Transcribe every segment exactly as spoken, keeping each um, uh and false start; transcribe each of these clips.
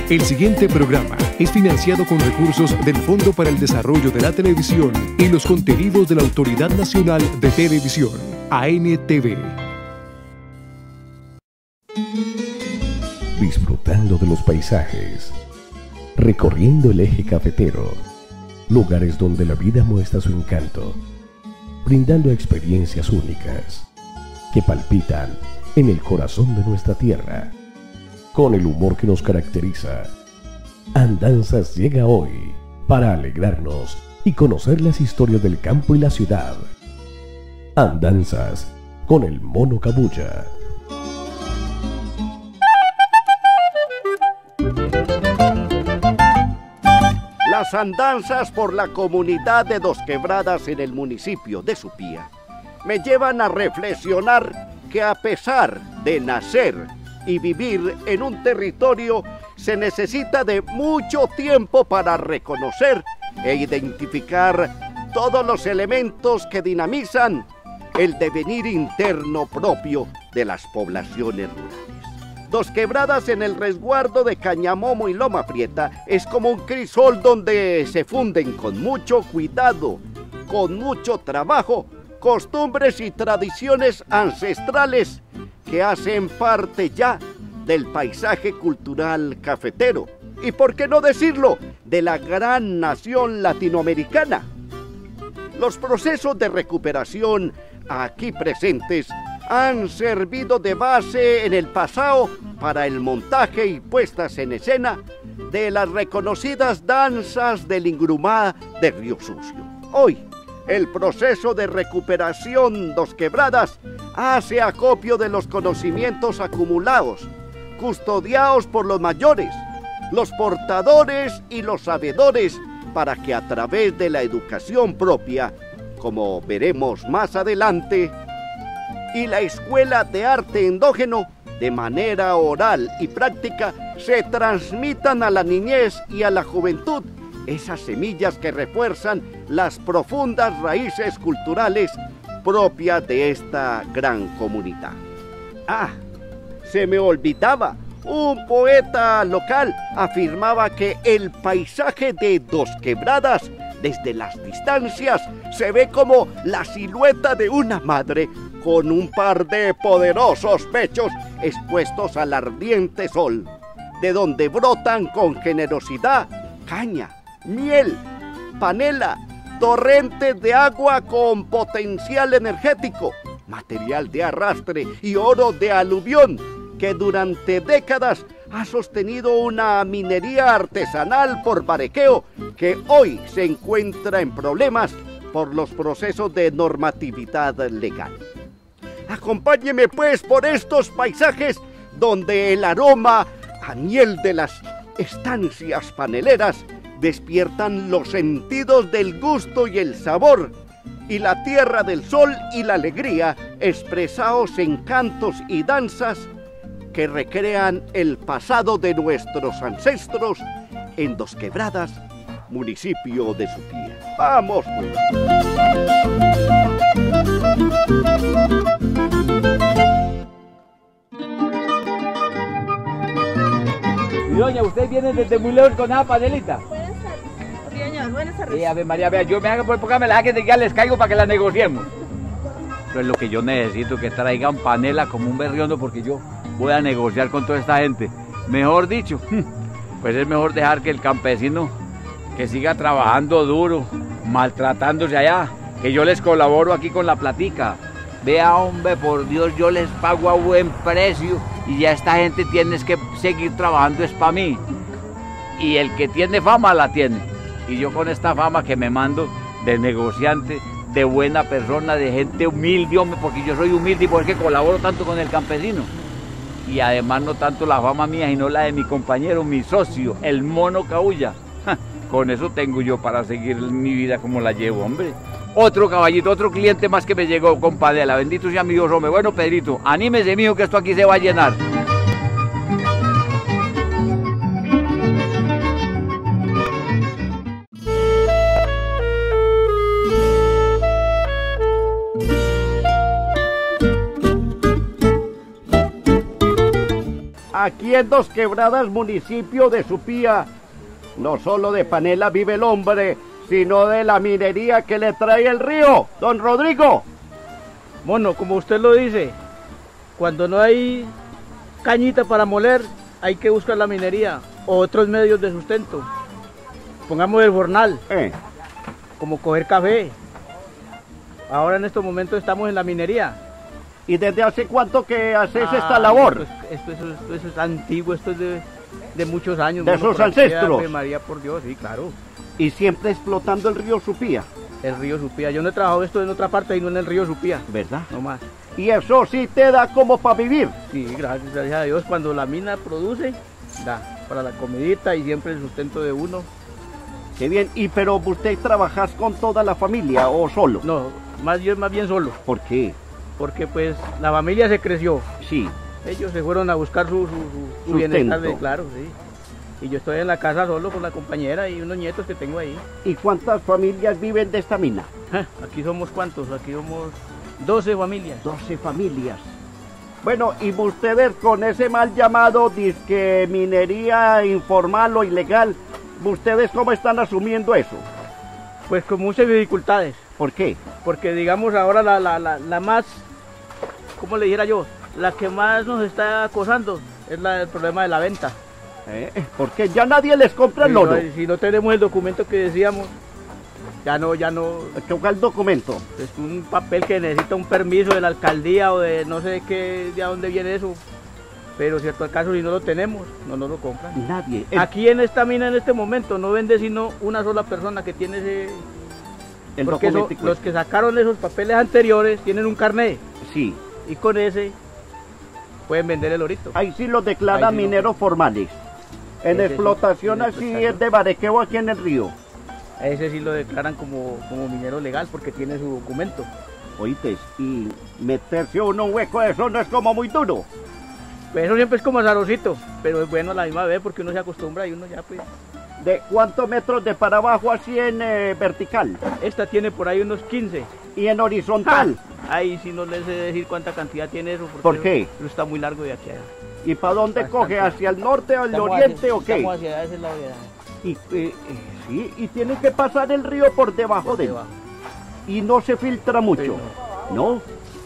El siguiente programa es financiado con recursos del Fondo para el Desarrollo de la Televisión y los contenidos de la Autoridad Nacional de Televisión, A N T V. Disfrutando de los paisajes, recorriendo el eje cafetero, lugares donde la vida muestra su encanto, brindando experiencias únicas que palpitan en el corazón de nuestra tierra. Con el humor que nos caracteriza, Andanzas llega hoy para alegrarnos y conocer las historias del campo y la ciudad. Andanzas con el Mono Cabuya. Las andanzas por la comunidad de Dos Quebradas en el municipio de Supía me llevan a reflexionar que a pesar de nacer y vivir en un territorio, se necesita de mucho tiempo para reconocer e identificar todos los elementos que dinamizan el devenir interno propio de las poblaciones rurales. Dos Quebradas en el resguardo de Cañamomo y Loma Prieta es como un crisol donde se funden con mucho cuidado, con mucho trabajo, costumbres y tradiciones ancestrales que hacen parte ya del paisaje cultural cafetero y, por qué no decirlo, de la gran nación latinoamericana. Los procesos de recuperación aquí presentes han servido de base en el pasado para el montaje y puestas en escena de las reconocidas danzas del Ingrumá de Río Sucio. Hoy, el proceso de recuperación Dos Quebradas hace acopio de los conocimientos acumulados, custodiados por los mayores, los portadores y los sabedores, para que a través de la educación propia, como veremos más adelante, y la escuela de arte endógeno, de manera oral y práctica, se transmitan a la niñez y a la juventud esas semillas que refuerzan las profundas raíces culturales propias de esta gran comunidad. Ah, se me olvidaba, un poeta local afirmaba que el paisaje de Dos Quebradas desde las distancias se ve como la silueta de una madre con un par de poderosos pechos expuestos al ardiente sol, de donde brotan con generosidad caña, miel, panela, torrentes de agua con potencial energético, material de arrastre y oro de aluvión que durante décadas ha sostenido una minería artesanal por barequeo que hoy se encuentra en problemas por los procesos de normatividad legal. Acompáñeme pues por estos paisajes donde el aroma a miel de las estancias paneleras despiertan los sentidos del gusto y el sabor, y la tierra del sol y la alegría expresados en cantos y danzas que recrean el pasado de nuestros ancestros en Dos Quebradas, municipio de Supía. ¡Vamos pues! Y doña, ¿usted viene desde muy lejos con esa panelita? Buenas tardes. Sí, señor, buenas tardes. Sí, a ver, María, vea, yo me hago por poca me la haga que ya les caigo para que la negociemos. Pero es lo que yo necesito, que traigan panela como un berriondo, porque yo voy a negociar con toda esta gente. Mejor dicho, pues es mejor dejar que el campesino que siga trabajando duro, maltratándose allá, que yo les colaboro aquí con la platica. Vea, hombre, por Dios, yo les pago a buen precio y ya esta gente tiene que seguir trabajando es para mí. Y el que tiene fama la tiene. Y yo con esta fama que me mando de negociante, de buena persona, de gente humilde, hombre, porque yo soy humilde y porque colaboro tanto con el campesino. Y además no tanto la fama mía, sino la de mi compañero, mi socio, el Mono Cabuya. Con eso tengo yo para seguir mi vida como la llevo, hombre. Otro caballito, otro cliente más que me llegó con panela. Bendito sea mi Dios, hombre. Bueno, Pedrito, anímese, mijo, que esto aquí se va a llenar. Aquí en Dos Quebradas, municipio de Supía, no solo de panela vive el hombre, sino de la minería que le trae el río. Don Rodrigo. Mono, como usted lo dice, cuando no hay cañita para moler, hay que buscar la minería o otros medios de sustento. Pongamos el jornal, Eh, como coger café. Ahora en estos momentos estamos en la minería. ¿Y desde hace cuánto que haces Ah, esta labor? Esto, esto, esto, esto es antiguo, esto es de, de muchos años. ¿De mono, sus por aquí, ancestros? Ave María, por Dios, sí, claro. Y siempre explotando el río Supía, El río Supía. Yo no he trabajado esto en otra parte y no en el río Supía. ¿verdad? No más. Y eso sí te da como para vivir. Sí, gracias, gracias a Dios. Cuando la mina produce, da para la comidita y siempre el sustento de uno. Qué bien. ¿Y pero usted trabajas con toda la familia o solo? No, más bien, más bien solo. ¿Por qué? Porque pues la familia se creció. Sí. Ellos se fueron a buscar su, su, su- su Sustento. bienestar, de, claro, sí. Y yo estoy en la casa solo con la compañera y unos nietos que tengo ahí. ¿Y cuántas familias viven de esta mina? Ja, Aquí somos cuántos, aquí somos doce familias. doce familias. Bueno, y ustedes con ese mal llamado disque minería informal o ilegal, ¿ustedes cómo están asumiendo eso? Pues con muchas dificultades, ¿Por qué? porque digamos ahora la, la, la, la más, ¿cómo le dijera yo? La que más nos está acosando es la, el problema de la venta. ¿Eh? Porque ya nadie les compra el Si no, oro. si no tenemos el documento que decíamos, ya no, ya no, ¿Qué es el documento? es un papel que necesita un permiso de la alcaldía o de no sé qué, de a dónde viene eso. Pero cierto al caso, si no lo tenemos, no nos lo compran. Nadie. El, Aquí en esta mina en este momento no vende sino una sola persona que tiene ese... el porque eso- documento. los que sacaron esos papeles anteriores tienen un carnet Sí. y con ese pueden vender el orito. Ahí sí los declaran Ahí sí lo- mineros formales. En Ese sí, explotación en así explotación. es de barequeo aquí en el río. A ese sí lo declaran como, como minero legal porque tiene su documento. Oíste, y meterse uno un hueco de eso no es como muy duro. Pues eso siempre es como azarosito, pero es bueno a la misma vez porque uno se acostumbra y uno ya pues... ¿De cuántos metros de para abajo así en eh, vertical? Esta tiene por ahí unos quince. Y en horizontal. Ahí sí no les sé decir cuánta cantidad tiene eso. porque ¿Por qué? Eso está muy largo de aquí a allá. ¿Y para dónde Bastante. coge? ¿Hacia el norte o el Estamos oriente hacia- o qué? Estamos hacia ese lado de allá, Y, eh, eh, sí, y tiene que pasar el río por debajo por de él. debajo. Y no se filtra mucho. Sí, ¿No?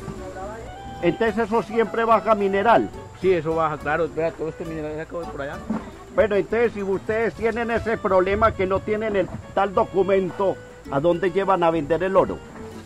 Entonces eso siempre baja mineral. Sí, eso baja, claro. Vea, todo este mineral se acabó por allá. Bueno, entonces si ustedes tienen ese problema que no tienen el tal documento, ¿a dónde llevan a vender el oro?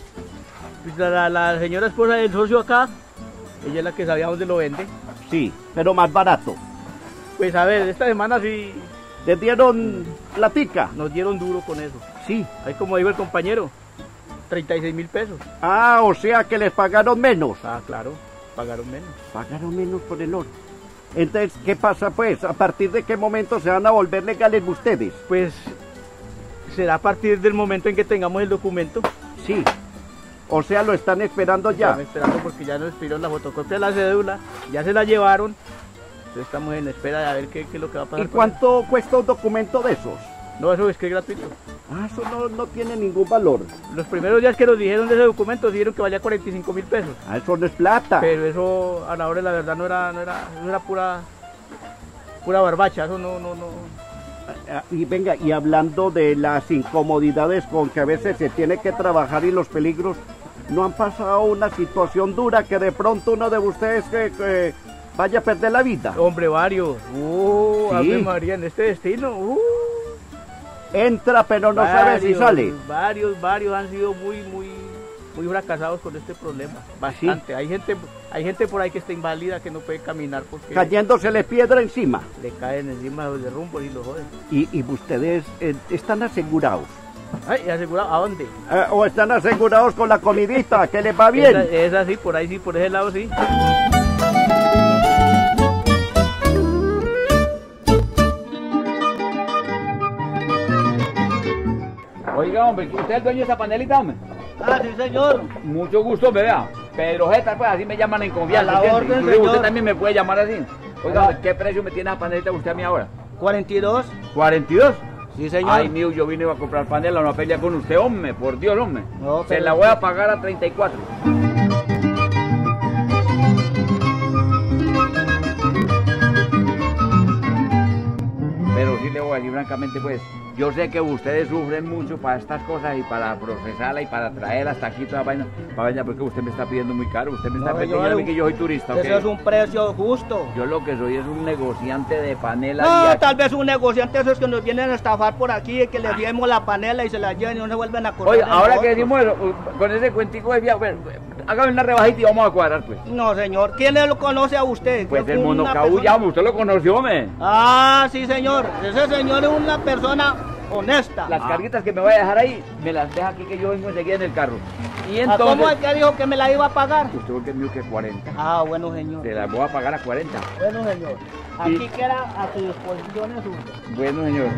Pues la, la- la señora esposa del socio acá, ella es la que sabía dónde lo vende. Sí, pero más barato. Pues a ver, esta semana sí ¿Les dieron platica? nos dieron duro con eso. Sí. Ahí como dijo el compañero, treinta y seis mil pesos. Ah, o sea que les pagaron menos. Ah, claro, pagaron menos. Pagaron menos por el oro. Entonces, ¿qué pasa pues? ¿A partir de qué momento se van a volver legales ustedes? Pues será a partir del momento en que tengamos el documento. Sí. O sea, lo están esperando ya. Estamos esperando porque ya nos pidieron la fotocopia de la cédula, ya se la llevaron. Entonces estamos en espera de a ver qué, qué es lo que va a pasar. ¿Y con cuánto cuesta un documento de esos? eso. No, eso es que es gratuito. Ah, eso no, no tiene ningún valor. Los primeros días que nos dijeron de ese documento dijeron que valía cuarenta y cinco mil pesos. Ah, eso no es plata. Pero eso a la hora de la verdad no era, no era, eso era pura, pura barbacha, eso no, no, no. Ah, Y venga, y hablando de las incomodidades con que a veces se tiene que trabajar y los peligros, ¿no han pasado una situación dura que de pronto uno de ustedes que, que vaya a perder la vida? Hombre, varios. Uh, Sí. Ave María, en este destino. Uh, Entra, pero no sabe si varios, sale. Varios, varios han sido muy, muy, muy fracasados con este problema. Bastante. Hay gente, hay gente por ahí que está inválida, que no puede caminar porque Cayéndosele piedra encima. le caen encima los derrumbos y los joden. Y, y ustedes eh, están asegurados. Ay, asegurado, ¿a dónde? Eh, o están asegurados con la comidita, que les va bien. Esa, esa sí, por ahí sí, por ese lado sí. Oiga, hombre, ¿usted es el dueño de esa panelita, hombre? Ah, sí, señor. Mucho gusto, me vea. Pedro Jeta, pues así me llaman en confianza. A la ¿entiende? orden, Inclusive usted señor. también me puede llamar así. Oiga, hombre, ¿qué precio me tiene esa panelita usted a mí ahora? cuarenta y dos. ¿cuarenta y dos? Sí, señor. Ay, mío, yo vine a comprar panela, no a pelear con usted, hombre, por Dios, hombre. No, Se pero- la voy a pagar a treinta y cuatro. a decir francamente, pues, yo sé que ustedes sufren mucho para estas cosas y para procesarla y para traerla hasta aquí toda vaina, para vaina, porque usted me está pidiendo muy caro, usted me está No, pidiendo yo- que yo soy turista, ¿ok? Eso es un precio justo. Yo lo que soy es un negociante de panela. No, y tal vez un negociante esos que nos vienen a estafar por aquí, que les diemos la panela y se la lleven y no se vuelven a acordar Oye, de ahora que nosotros. decimos eso, con ese cuentico de viaje, bueno, hágame una rebajita y vamos a cuadrar, pues. No, señor. ¿Quién lo conoce a usted? Pues ¿Qué- el una monocaú persona- ya, usted lo conoció, me. Ah, sí, señor. Ese señor es una persona honesta. Las Ah. carguitas que me vaya a dejar ahí, me las deja aquí que yo vengo enseguida en el carro. Y ¿A entonces... ¿Cómo es que dijo que me la iba a pagar? Usted porque es mío que cuarenta. Ah, bueno, señor. Te las voy a pagar a cuarenta. Bueno, señor. Y- Aquí queda a su disposición eso. Bueno, señor.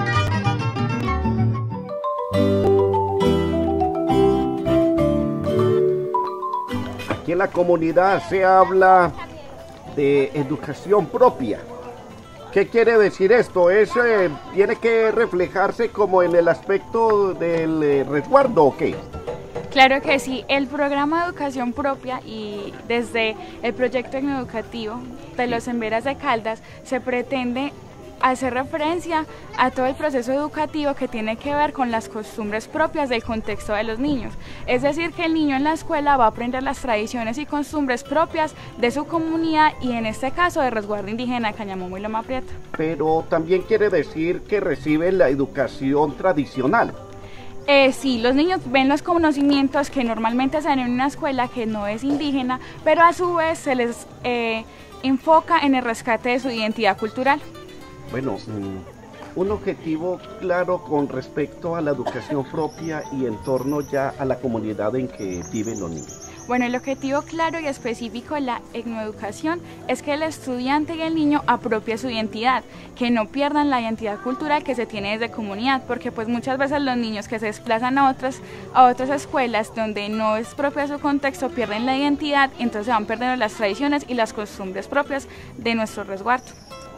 Aquí en la comunidad se habla de educación propia. ¿Qué quiere decir esto? ¿Es, eh, ¿Tiene que reflejarse como en el aspecto del eh, resguardo o qué? Claro que sí, el programa de educación propia y desde el proyecto educativo de los Emberas de Caldas se pretende hacer referencia a todo el proceso educativo que tiene que ver con las costumbres propias del contexto de los niños. Es decir, que el niño en la escuela va a aprender las tradiciones y costumbres propias de su comunidad y en este caso de resguardo indígena Cañamomo y Loma Prieta. Pero también quiere decir que reciben la educación tradicional. Eh, sí, los niños ven los conocimientos que normalmente se dan en una escuela que no es indígena, pero a su vez se les eh, enfoca en el rescate de su identidad cultural. Bueno, mm, un objetivo claro con respecto a la educación propia y en torno ya a la comunidad en que viven los niños. Bueno, el objetivo claro y específico de la etnoeducación es que el estudiante y el niño apropie su identidad, que no pierdan la identidad cultural que se tiene desde comunidad, porque pues muchas veces los niños que se desplazan a otras, a otras escuelas donde no es propio su contexto pierden la identidad, entonces van perdiendo las tradiciones y las costumbres propias de nuestro resguardo.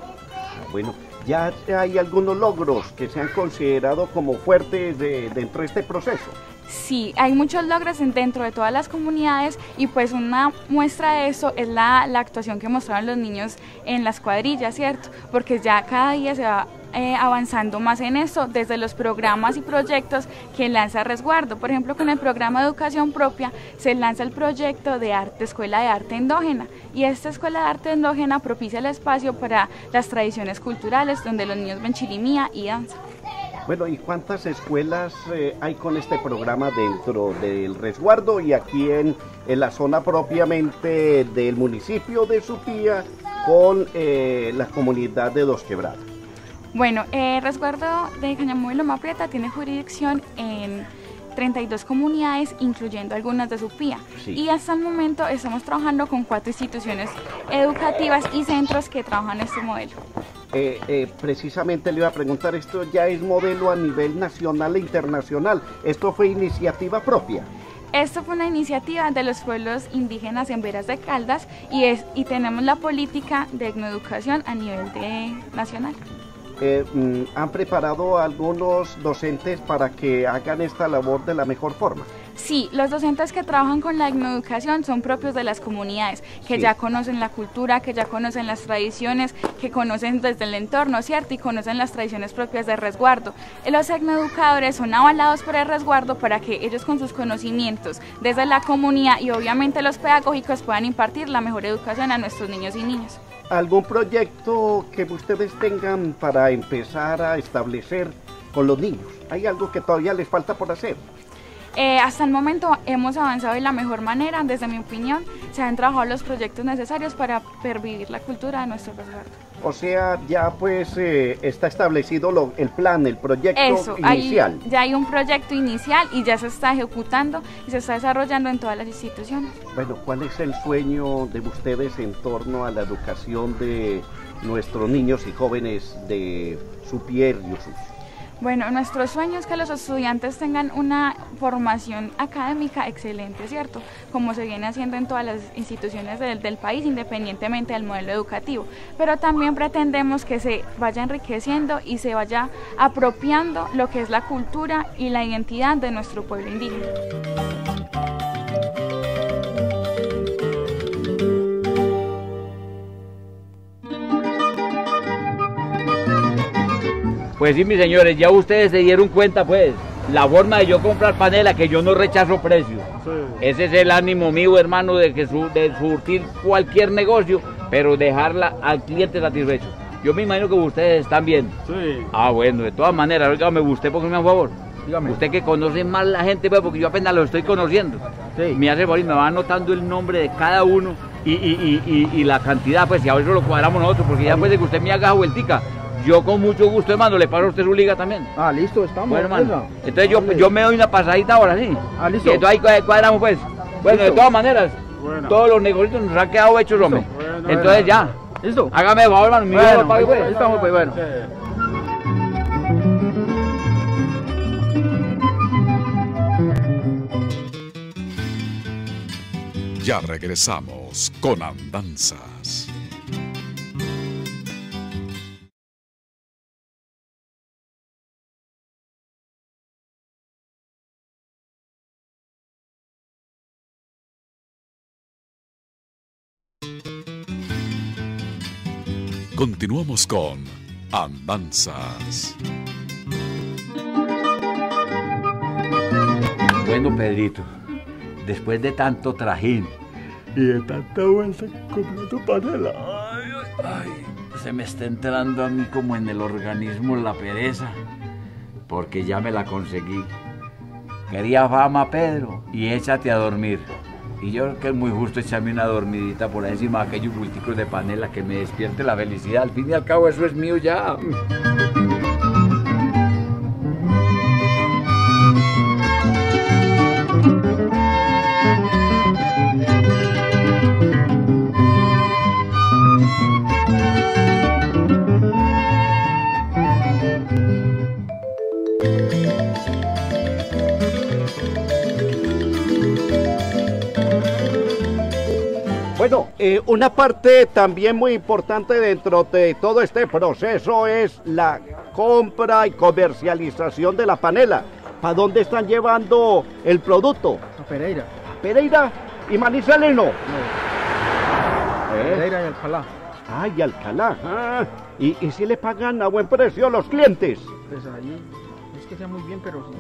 Bueno, ya hay algunos logros que se han considerado como fuertes de- dentro de este proceso. Sí, hay muchos logros en- dentro de todas las comunidades y pues una muestra de eso es la, la actuación que mostraron los niños en las cuadrillas, ¿cierto? Porque ya cada día se va eh, avanzando más en eso desde los programas y proyectos que lanza Resguardo. Por ejemplo, con el programa de educación propia se lanza el proyecto de arte, Escuela de Arte Endógena, y esta Escuela de Arte Endógena propicia el espacio para las tradiciones culturales donde los niños ven chirimía y danza. Bueno, ¿y cuántas escuelas eh, hay con este programa dentro del resguardo y aquí en, en la zona propiamente del municipio de Supía con eh, la comunidad de Dos Quebradas? Bueno, el resguardo de Cañamomo y Loma Prieta tiene jurisdicción en treinta y dos comunidades, incluyendo algunas de Supía. Sí. Y hasta el momento estamos trabajando con cuatro instituciones educativas y centros que trabajan este modelo. Eh, eh, precisamente le iba a preguntar, esto ya es modelo a nivel nacional e internacional. ¿Esto fue iniciativa propia? Esto fue una iniciativa de los pueblos indígenas en Veras de Caldas y, es, y tenemos la política de etnoeducación a nivel de, nacional. Eh, mm, ¿Han preparado a algunos docentes para que hagan esta labor de la mejor forma? Sí, los docentes que trabajan con la etnoeducación son propios de las comunidades, que Sí. ya conocen la cultura, que ya conocen las tradiciones, que conocen desde el entorno, ¿cierto? Y conocen las tradiciones propias de resguardo. Y los etnoeducadores son avalados por el resguardo para que ellos con sus conocimientos desde la comunidad y obviamente los pedagógicos puedan impartir la mejor educación a nuestros niños y niñas. ¿Algún proyecto que ustedes tengan para empezar a establecer con los niños? ¿Hay algo que todavía les falta por hacer? Eh, hasta el momento hemos avanzado de la mejor manera, desde mi opinión, se han trabajado los proyectos necesarios para pervivir la cultura de nuestro resguardo. O sea, ya pues eh, está establecido lo- el plan, el proyecto Eso, hay- inicial. ya hay un proyecto inicial y ya se está ejecutando y se está desarrollando en todas las instituciones. Bueno, ¿cuál es el sueño de ustedes en torno a la educación de nuestros niños y jóvenes de Supía y Río Sucio? Bueno, nuestro sueño es que los estudiantes tengan una formación académica excelente, ¿cierto? Como se viene haciendo en todas las instituciones del, del país, independientemente del modelo educativo. Pero también pretendemos que se vaya enriqueciendo y se vaya apropiando lo que es la cultura y la identidad de nuestro pueblo indígena. Pues sí, mis señores, ya ustedes se dieron cuenta, pues, la forma de yo comprar panela, que yo no rechazo precios. Sí. Ese es el ánimo mío, hermano, de que su, de surtir cualquier negocio, pero dejarla al cliente satisfecho. Yo me imagino que ustedes están bien. Sí. Ah, bueno, de todas maneras, oígame, usted póngame un favor. Dígame. Usted que conoce más la gente, pues, porque yo apenas lo estoy conociendo. Sí. Me hace favor y me va anotando el nombre de cada uno y, y, y, y, y la cantidad, pues, y a ver si lo cuadramos nosotros, porque ya puede que usted me haga vueltica. Yo con mucho gusto, hermano, le paso a usted su liga también. Ah, listo, estamos. Bueno, hermano. Entonces yo, yo me doy una pasadita ahora, ¿sí? Ah, listo. Y entonces ahí cuadramos, pues. Bueno, listo. De todas maneras, bueno, todos los negocios nos han quedado hechos, hombre. Bueno, entonces bueno, ya. ¿Listo? Hágame favor, hermano. Mi bueno, pague, pues. Ahí estamos, pues, bueno. Sí. Ya regresamos con Andanzas. Continuamos con Andanzas. Bueno, Pedrito, después de tanto trajín y de tanta vuelta comprando panela, ay, ay, se me está entrando a mí como en el organismo la pereza, porque ya me la conseguí. Quería fama, Pedro, y échate a dormir. Y yo creo que es muy justo echarme una dormidita por encima de aquellos bulticos de panela, que me despierte la felicidad. Al fin y al cabo eso es mío ya. Bueno, eh, una parte también muy importante dentro de todo este proceso es la compra y comercialización de la panela. ¿Para dónde están llevando el producto? A Pereira. ¿A Pereira? ¿Y Manizales no? No. ¿Eh? Pereira y Alcalá. Ah, y Alcalá. Ah, ¿y, ¿Y si le pagan a buen precio a los clientes? Pues ahí, es que sea muy bien, pero sí.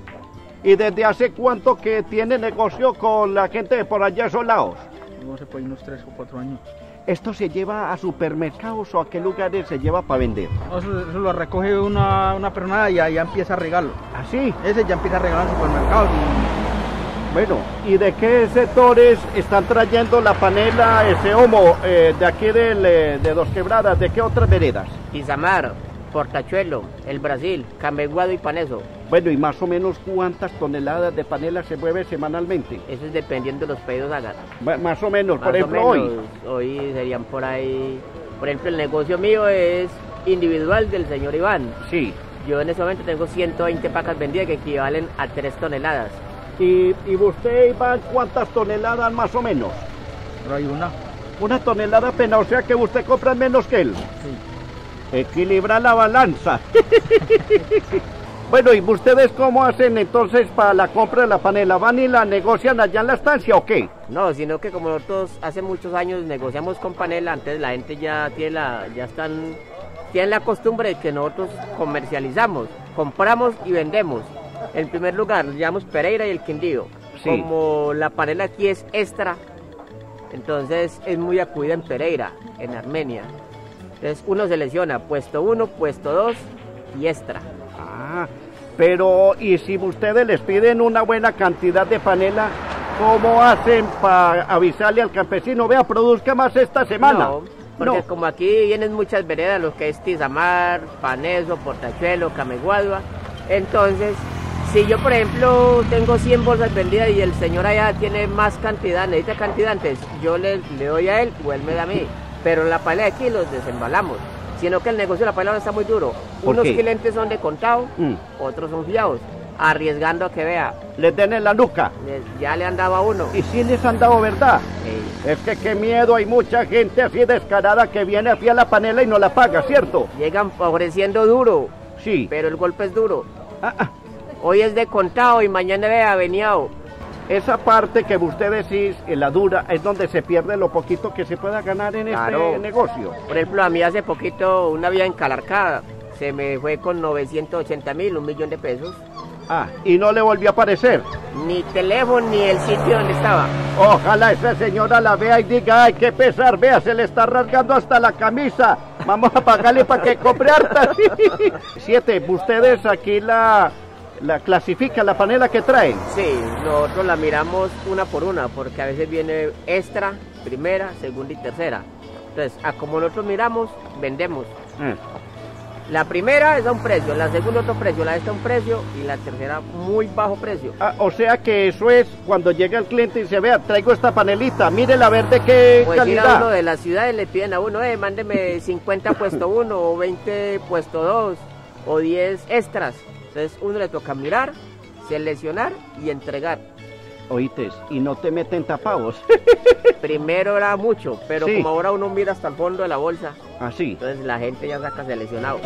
¿Y desde hace cuánto que tiene negocio con la gente de por allá esos lados? No sé, por ahí unos tres o cuatro años. ¿Esto se lleva a supermercados o a qué lugares se lleva para vender? No, eso, eso lo recoge una, una persona y ya, ya empieza a regalarlo. ¿Ah, sí? Ese ya empieza a regalar en supermercados. Y... Bueno, ¿y de qué sectores están trayendo la panela, ese homo, eh, de aquí del, eh, de Dos Quebradas? ¿De qué otras veredas? Isamar, Portachuelo, El Brasil, Cameguado y Paneso. Bueno, ¿y más o menos cuántas toneladas de panela se mueve semanalmente? Eso es dependiendo de los pedidos hagan. Más o menos, más por ejemplo, menos, hoy. Hoy serían por ahí, por ejemplo, el negocio mío es individual del señor Iván. Sí. Yo en ese momento tengo ciento veinte pacas vendidas que equivalen a tres toneladas. ¿Y, y usted, Iván, cuántas toneladas más o menos? Pero hay una. Una tonelada apenas, o sea que usted compra menos que él. Sí. Equilibra la balanza. Bueno, ¿y ustedes cómo hacen entonces para la compra de la panela? ¿Van y la negocian allá en la estancia o qué? No, sino que como nosotros hace muchos años negociamos con panela, antes la gente ya tiene la, ya están, tienen la costumbre de que nosotros comercializamos, compramos y vendemos. En primer lugar, le llamamos Pereira y el Quindío. Sí. Como la panela aquí es extra, entonces es muy acudida en Pereira, en Armenia. Entonces uno selecciona puesto uno, puesto dos y extra. Ah, pero ¿y si ustedes les piden una buena cantidad de panela, cómo hacen para avisarle al campesino? Vea, produzca más esta semana. No, porque no. Como aquí vienen muchas veredas, lo que es Tizamar, Paneso, Portachuelo, Cameguadua, entonces si yo por ejemplo tengo cien bolsas vendidas y el señor allá tiene más cantidad, necesita cantidad, antes yo le, le doy a él o él me da a mí, pero la panela de aquí los desembalamos. Sino que el negocio de la panela está muy duro. Unos qué? clientes son de contado, mm. otros son fiados, arriesgando a que vea. Les den en la nuca. Les, ya le han dado a uno. Y sí les han dado, ¿verdad? Sí. Es que qué miedo, hay mucha gente así descarada que viene a fiar la panela y no la paga, ¿cierto? Llegan ofreciendo duro. Sí. Pero el golpe es duro. Ah, ah. Hoy es de contado y mañana vea veniado. Esa parte que usted decís, la dura, es donde se pierde lo poquito que se pueda ganar en claro. Este negocio. Por ejemplo, a mí hace poquito una vía en Calarcá se me fue con novecientos ochenta mil, un millón de pesos. Ah, y no le volvió a aparecer. Ni teléfono ni el sitio donde estaba. Ojalá esa señora la vea y diga, ay, qué pesar, vea, se le está rasgando hasta la camisa. Vamos a pagarle para que compre harta. Siete, ustedes aquí la, la clasifican, la panela que traen. Sí, nosotros la miramos una por una, porque a veces viene extra, primera, segunda y tercera. Entonces, a como nosotros miramos, vendemos. Mm. La primera es a un precio, la segunda otro precio, la esta un precio y la tercera muy bajo precio. Ah, o sea que eso es cuando llega el cliente y dice, vea, traigo esta panelita, mire la verde qué pues calidad. Ir a uno de las ciudades le piden a uno, eh, mándeme cincuenta puesto uno o veinte puesto dos o diez extras. Entonces uno le toca mirar, seleccionar y entregar. Oíste, y no te meten tapados. Primero era mucho, pero sí. Como ahora uno mira hasta el fondo de la bolsa. Así. Entonces la gente ya saca seleccionado.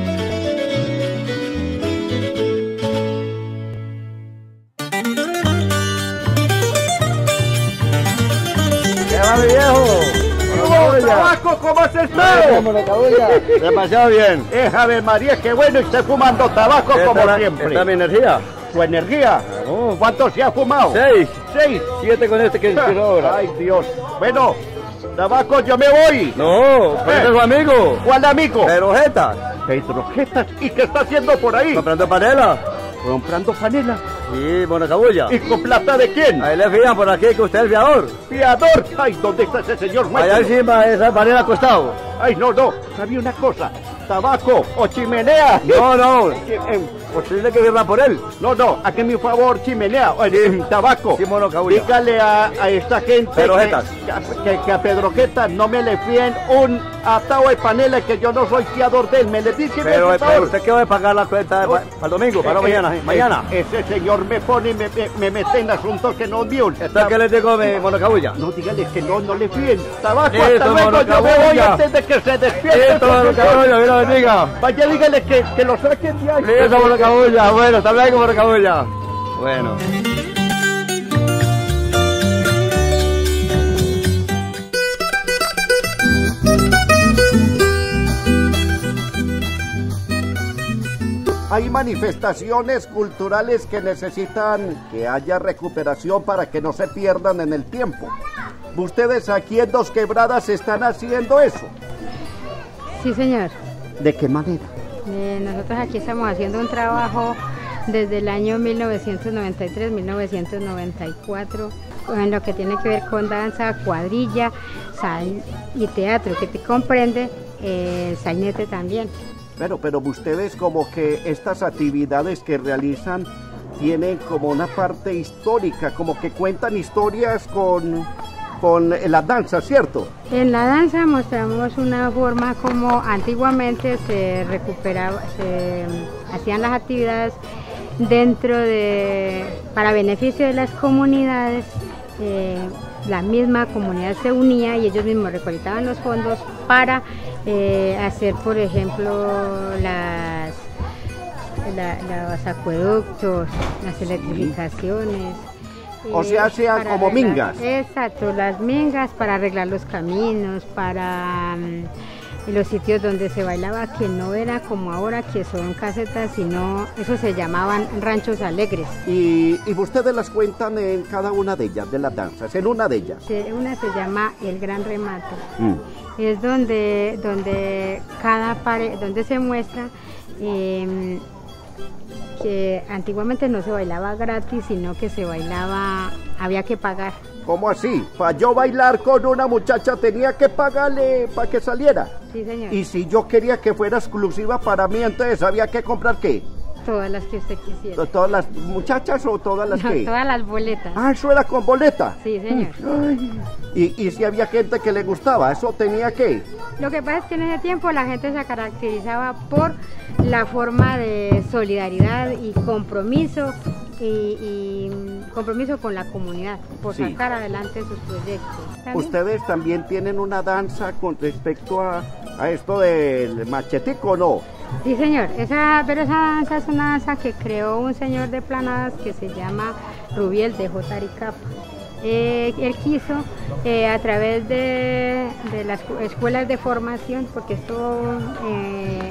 ¿Qué va, mi viejo? Tabaco, ¿cómo has estado? Demasiado bien. Eh, Ave María, qué bueno, y esté fumando tabaco como la, siempre. ¿Está mi energía? ¿Tu energía? Oh. ¿Cuánto se ha fumado? Seis. Seis. Siete con este que es ahora. Ay, Dios. Bueno, tabaco, yo me voy. No, pero eh. es su amigo. ¿Cuál amigo? Pedro Jetas. Pedro Jetas. ¿Y qué está haciendo por ahí? Comprando panela. ¿Comprando panela? Sí, Monacabulla. ¿Y con plata de quién? Ahí le fían por aquí que usted es fiador. ¿Fiador? Ay, ¿dónde está ese señor? Allá encima, esa panela acostado. Ay, no, no. ¿Sabía una cosa? ¿Tabaco o chimenea? No, no. Pues tiene que verla por él. No, no, hágame un favor, chimenea, o sí. Tabaco. Sí, dígale a, a esta gente Pedro que, Jetas. Que, que, que a Pedro Jetas no me le fíen un atado de panela, que yo no soy fiador de él. Me le dice, pero, pero usted qué va a pagar la cuenta de, para el domingo, para eh, mañana. Eh, mañana. Ese señor me pone y me, me, me mete en asuntos que no es mío. ¿Qué le digo, Monacabulla? No, dígale que no, no le fíen. Tabaco, Listo, hasta luego, yo me voy antes de que se despierte. Listo, Monacabulla, Dios lo bendiga. Vaya, dígale que, que lo saquen de ahí. Listo, Monacabulla, bueno, hasta luego, Monacabulla. Bueno. Hay manifestaciones culturales que necesitan que haya recuperación para que no se pierdan en el tiempo. ¿Ustedes aquí en Dos Quebradas están haciendo eso? Sí, señor. ¿De qué manera? Eh, nosotros aquí estamos haciendo un trabajo desde el año mil novecientos noventa y tres, mil novecientos noventa y cuatro, en lo que tiene que ver con danza, cuadrilla, sal y teatro, que te comprende eh, el sainete también. Pero, pero ustedes como que estas actividades que realizan tienen como una parte histórica, como que cuentan historias con, con la danza, ¿cierto? En la danza mostramos una forma como antiguamente se recuperaba, se hacían las actividades dentro de, para beneficio de las comunidades. Eh, la misma comunidad se unía y ellos mismos recolectaban los fondos para eh, hacer, por ejemplo, las, la, los acueductos, las electrificaciones. O sea, sean como arreglar, mingas. Exacto, las mingas para arreglar los caminos, para um, los sitios donde se bailaba, que no era como ahora que son casetas, sino eso se llamaban ranchos alegres. Y, y ustedes las cuentan en cada una de ellas, de las danzas, en una de ellas. Sí, una se llama El Gran Remate. Mm. Es donde, donde cada pare, donde se muestra eh, que antiguamente no se bailaba gratis, sino que se bailaba, había que pagar. ¿Cómo así? Para yo bailar con una muchacha tenía que pagarle para que saliera. Sí, señor. Y si yo quería que fuera exclusiva para mí, entonces había que comprar ¿qué? Todas las que usted quisiera. ¿Todas las muchachas o todas las no, que? Todas las boletas. Ah, eso era con boleta. Sí, señor. Ay. Y, y si había gente que le gustaba, ¿eso tenía que? Lo que pasa es que en ese tiempo la gente se caracterizaba por la forma de solidaridad y compromiso y, y compromiso con la comunidad, por sí. sacar adelante sus proyectos. ¿También? ¿Ustedes también tienen una danza con respecto a, a esto del machetico, no? Sí, señor, esa, pero esa danza es una danza que creó un señor de Planadas que se llama Rubiel de Jotaricapa. Eh, él quiso, eh, a través de, de las escuelas de formación, porque esto eh,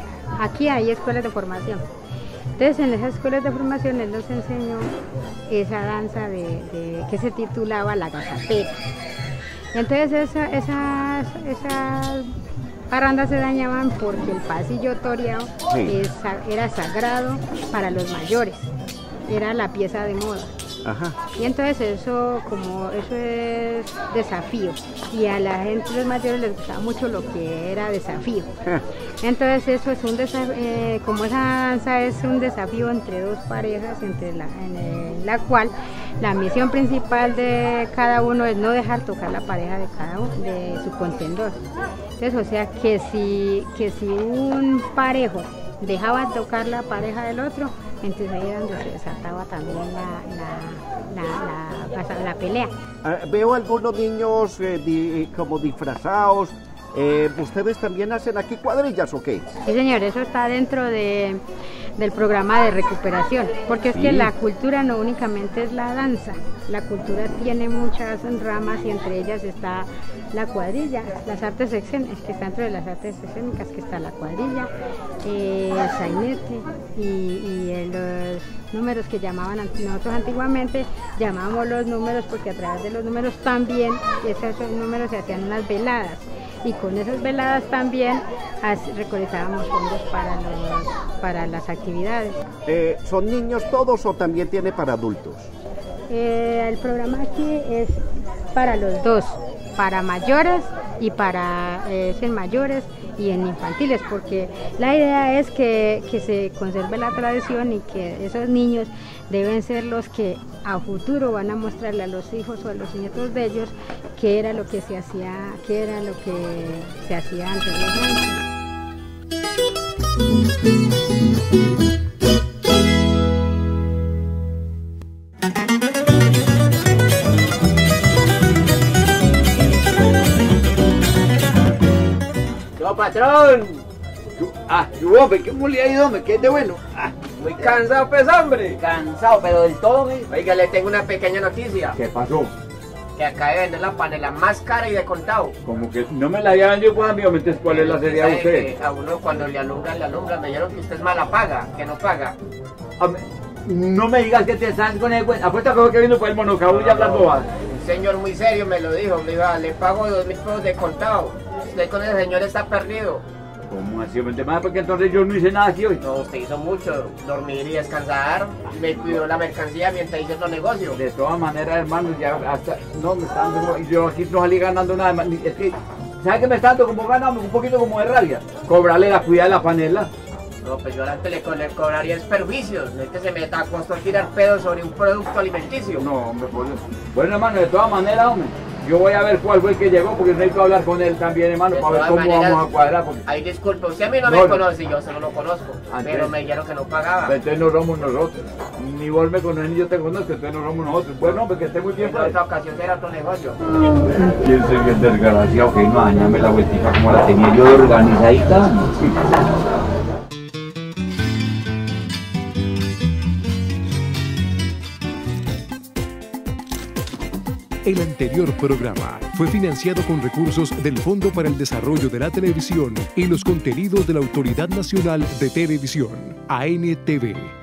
aquí hay escuelas de formación. Entonces en esas escuelas de formación él nos enseñó esa danza de, de, que se titulaba La Gazapera. Entonces esa, esas, esas parrandas se dañaban porque el pasillo toreado sí. es, era sagrado para los mayores, era la pieza de moda. Ajá. Y entonces eso, como eso es desafío, y a la gente, los mayores, les gustaba mucho lo que era desafío. Entonces eso es un desafío, eh, como esa danza es un desafío entre dos parejas, entre la, en el, la cual la misión principal de cada uno es no dejar tocar la pareja de cada uno, de su contendor. Entonces, o sea que si, que si un parejo dejaba tocar la pareja del otro, entonces ahí era donde se desataba también la, la, la, la, la, la pelea. Uh, veo algunos niños eh, di, como disfrazados. Eh, ¿Ustedes también hacen aquí cuadrillas o qué? Sí, señor, eso está dentro de, del programa de recuperación, porque es sí. que la cultura no únicamente es la danza, la cultura tiene muchas ramas y entre ellas está la cuadrilla, las artes escénicas, que está dentro de las artes escénicas, que está la cuadrilla, eh, el sainete y, y eh, los números que llamaban nosotros antiguamente, llamábamos los números porque a través de los números también, esos números se hacían unas veladas. Y con esas veladas también recolectábamos fondos para, los, para las actividades. Eh, ¿Son niños todos o también tiene para adultos? Eh, el programa aquí es para los dos, para mayores y para eh, en mayores y en infantiles, porque la idea es que, que se conserve la tradición y que esos niños deben ser los que a futuro van a mostrarle a los hijos o a los nietos de ellos qué era lo que se hacía, qué era lo que se hacía anteriormente. ¡Yo, patrón! Ah, yo, hombre, ¿cómo le ha ido, hombre? ¿Qué es de bueno? Ah, muy cansado, pues, hombre. Cansado, pero del todo, ¿eh? Oiga, le tengo una pequeña noticia. ¿Qué pasó? Que acabé de vender la panela más cara y de contado. Como que no me la había vendido, pues, amigo. Entonces, ¿cuál es la serie de usted? A uno cuando le alumbran, le alumbran. Me dijeron que usted es mala paga, que no paga. Hombre, no me digas que te estás con el... Apuesta que vino por el monocabo y hablando bobadas. Un señor muy serio me lo dijo. Me dijo, le pago dos mil pesos de contado. Usted con ese señor está perdido. ¿Cómo así? Porque entonces yo no hice nada aquí hoy. No, usted hizo mucho, dormir y descansar, me cuidó la mercancía mientras hice los negocios. De todas maneras, hermano, ya hasta, no, me está dando, yo aquí no salí ganando nada, es que, ¿sabe qué me está dando como ganando? Un poquito como de rabia, cobrarle la cuidad de la panela. No, pues yo antes le, le cobraría perjuicios, no es que se meta a costo tirar pedos sobre un producto alimenticio. No, hombre, pues, bueno, hermano, de todas maneras, hombre. Yo voy a ver cuál fue el que llegó, porque necesito hablar con él también, hermano, para ver cómo maneras, vamos a cuadrar. Porque... Ay, disculpe, usted a mí no, no me conoce, yo se no lo conozco, antes, pero me dijeron que no pagaba. Entonces no somos nosotros, ni vos me conoces ni yo te conozco, entonces no somos nosotros. Bueno, porque esté muy bien. En otra ocasión era otro negocio. ¿Quién soy el desgraciado que no dañame la vueltita como la tenía yo de organizadita? El anterior programa fue financiado con recursos del Fondo para el Desarrollo de la Televisión y los contenidos de la Autoridad Nacional de Televisión, A N T V.